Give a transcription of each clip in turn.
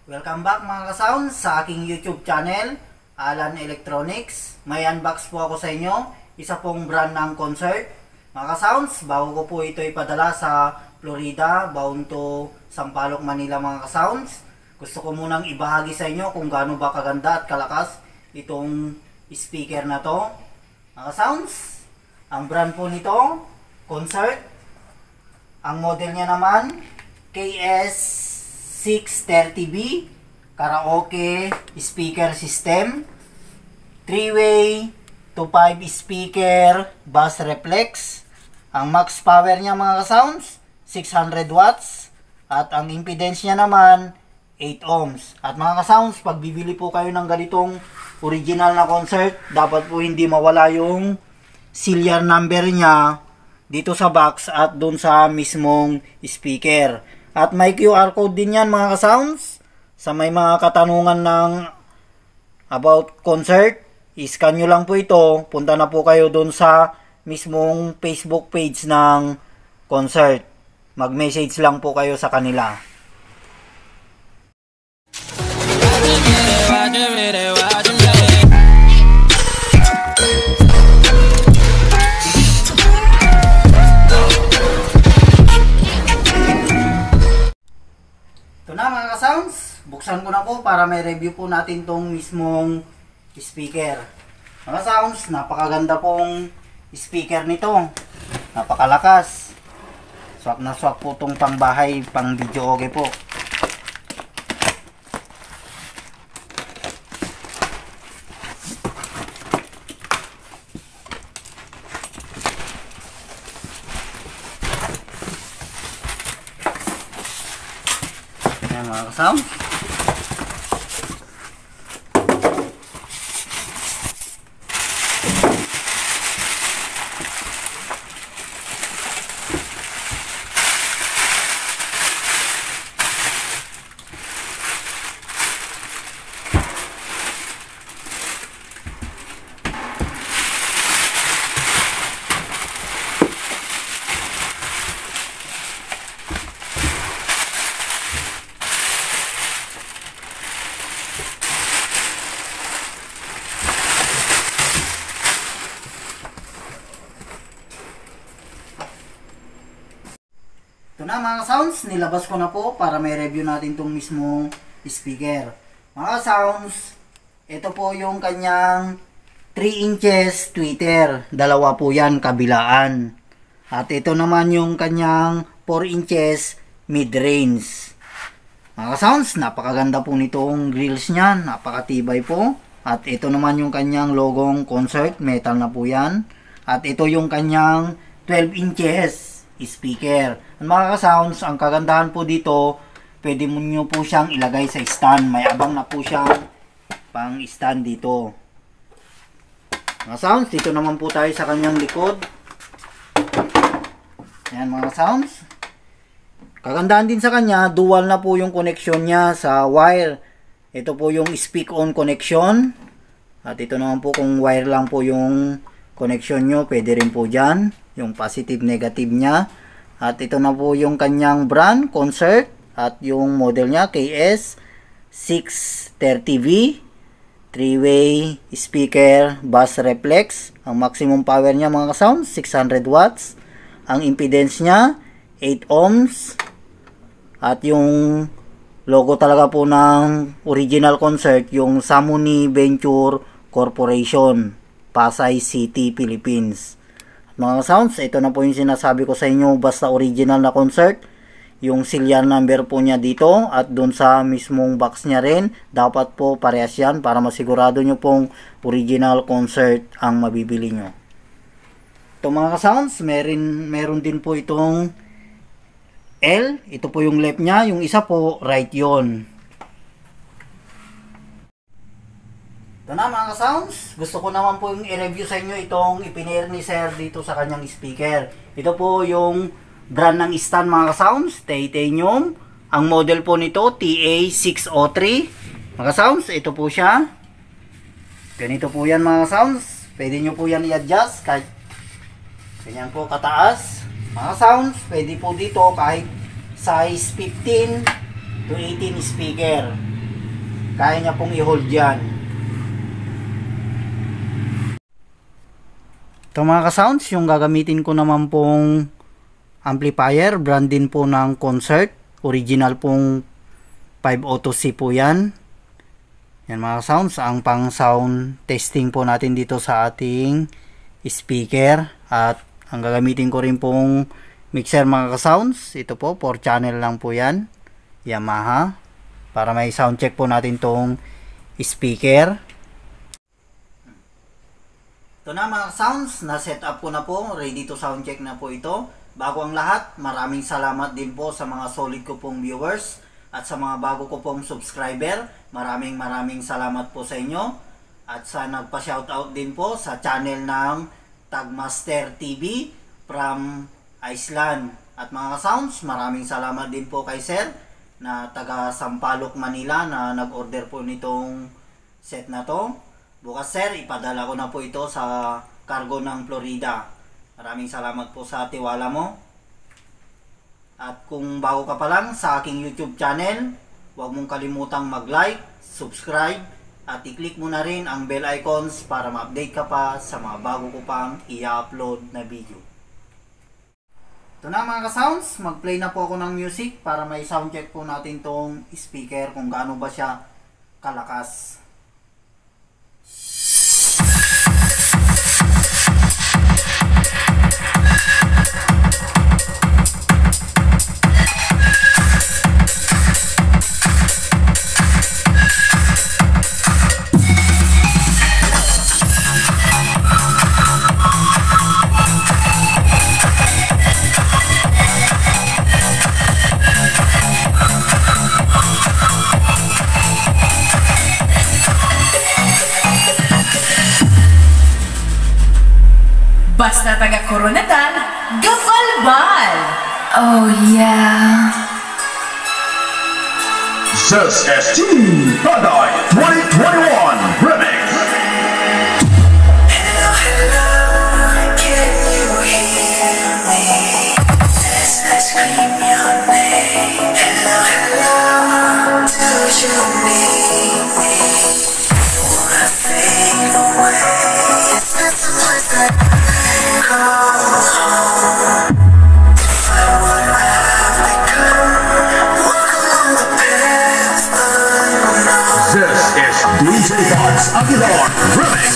Welcome back mga ka-sounds sa aking YouTube channel, Alan Electronics. May unbox po ako sa inyo, isa pong brand ng Concert. Mga ka-sounds, bago ko po ito ipadala sa Florida, bound to Sampaloc, Manila mga ka-sounds. Gusto ko munang ibahagi sa inyo kung gaano ba kaganda at kalakas itong speaker na to. Mga ka-sounds, ang brand po nito, Concert. Ang model niya naman, KS630B karaoke speaker system, 3-way to 5 speaker bass reflex. Ang max power niya mga ka-sounds 600 watts at ang impedance niya naman 8 ohms. At mga ka-sounds, pag bibili po kayo ng ganitong original na Concert, dapat po hindi mawala yung serial number niya dito sa box at dun sa mismong speaker. At may QR code din yan mga ka-sounds. Sa may mga katanungan ng about Concert, i-scan nyo lang po ito. Punta na po kayo dun sa mismong Facebook page ng Concert. Mag-message lang po kayo sa kanila. Ito na mga ka-sounds, buksan ko na po para may review po natin tong mismong speaker. Mga ka-sounds, napakaganda pong speaker nito, napakalakas. Swak na swak po tong pangbahay, pang video okay po. Ayan mga ka-sounds. Ito na mga sounds, nilabas ko na po para may review natin itong mismong speaker. Mga sounds, ito po yung kanyang 3 inches tweeter. Dalawa po yan kabilaan. At ito naman yung kanyang 4 inches mid-range. Mga sounds, napakaganda po nitong grills niya. Napakatibay po. At ito naman yung kanyang logong Concert. Metal na po yan. At ito yung kanyang 12 inches speaker. Mga ka-sounds, ang kagandahan po dito, pwede mo nyo po siyang ilagay sa stand. May abang na po siyang pang stand dito. Mga sounds, dito naman po tayo sa kanyang likod. Ayan mga sounds. Kagandahan din sa kanya, dual na po yung connection niya sa wire. Ito po yung speak on connection. At ito naman po kung wire lang po yung connection nyo, pwede rin po dyan. Yung positive negative niya. At ito na po yung kanyang brand, Concert. At yung model niya, KS630V. 3-way speaker, bass reflex. Ang maximum power niya mga ka-sounds, 600 watts. Ang impedance niya, 8 ohms. At yung logo talaga po ng original Concert, yung Samuni Venture Corporation, Pasay City, Philippines. Mga sounds, ito na po yung sinasabi ko sa inyo, basta original na Concert, yung serial number po niya dito at dun sa mismong box niya rin, dapat po parehas yan para masigurado nyo pong original Concert ang mabibili nyo. Ito mga sounds, meron din po itong L, ito po yung left niya, yung isa po right yon. Ito na mga ka-sounds, gusto ko naman po yung i-review sa inyo itong ipinair ni Sir dito sa kanyang speaker. Ito po yung brand ng stand mga ka-sounds, titanium. Ang model po nito, TA603. Mga ka-sounds, ito po siya. Ganito po yan mga ka-sounds. Pwede nyo po yan i-adjust kahit ganyan po kataas. Mga sounds, pwede po dito kahit size 15 to 18 speaker. kaya niya pong i-hold yan. Ito mga ka-sounds, yung gagamitin ko naman pong amplifier, brand din po ng Concert. Original pong 502C po yan. Yan mga ka-sounds, ang pang sound testing po natin dito sa ating speaker. At ang gagamitin ko rin pong mixer mga ka-sounds, ito po, 4 channel lang po yan, Yamaha, para may sound check po natin tong speaker. Ito na mga ka-sounds, na set up ko na po, ready to sound check na po ito. Bago ang lahat, maraming salamat din po sa mga solid ko pong viewers at sa mga bago ko pong subscriber. Maraming salamat po sa inyo. At sa nagpa-shoutout din po sa channel ng Tagmaster TV from Iceland. At mga ka-sounds, maraming salamat din po kay Sir na taga Sampaloc, Manila na nag-order po nitong set na to. Bukas Sir, ipadala ko na po ito sa cargo ng Florida. Maraming salamat po sa tiwala mo. At kung bago ka pa lang sa aking YouTube channel, huwag mong kalimutang mag-like, subscribe, at i-click mo na rin ang bell icons para ma-update ka pa sa mga bago ko pang i-upload na video. Ito na mga ka-sounds, mag-play na po ako ng music para may sound check po natin tong speaker kung gaano ba siya kalakas. Basta taga Coronatan, Gafalbal! Oh yeah! Zeus ST Paday 2021 Remix. Hello, hello, can you hear me? As I scream your name. Hello, hello, do you need me? Wanna fade away? It's nothing like that. Come home to find what I've become. Walk along the path unknown. This is DJ Bots Aguilar Remix.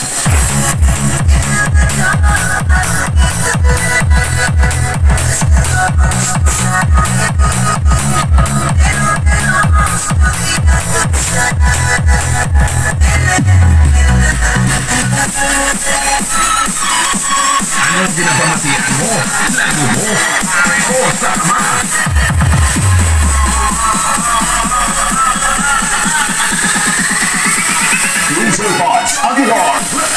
Anong ginabamatian mo? Lago mo? Pareho sama! DJ Bots Aguilar Remix.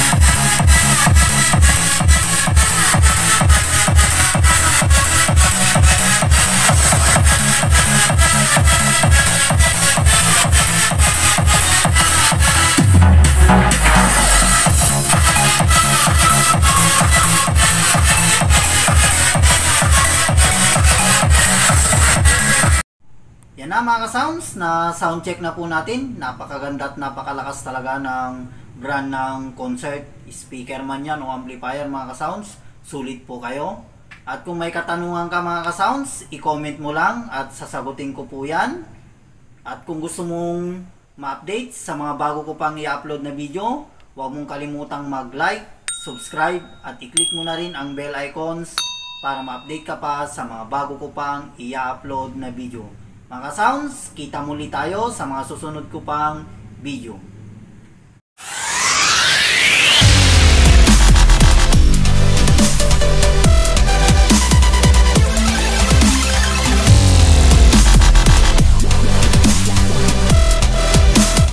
Yan na mga ka-sounds, na sound check na po natin. Napakaganda at napakalakas talaga ng brand ng Concert. Speaker man yan o amplifier mga ka-sounds. Sulit po kayo. At kung may katanungan ka mga ka-sounds, i-comment mo lang at sasagutin ko po yan. At kung gusto mong ma-update sa mga bago ko pang i-upload na video, huwag mong kalimutang mag-like, subscribe at i-click mo na rin ang bell icons para ma-update ka pa sa mga bago ko pang i-upload na video. Mga ka-sounds, kita muli tayo sa mga susunod ko pang video.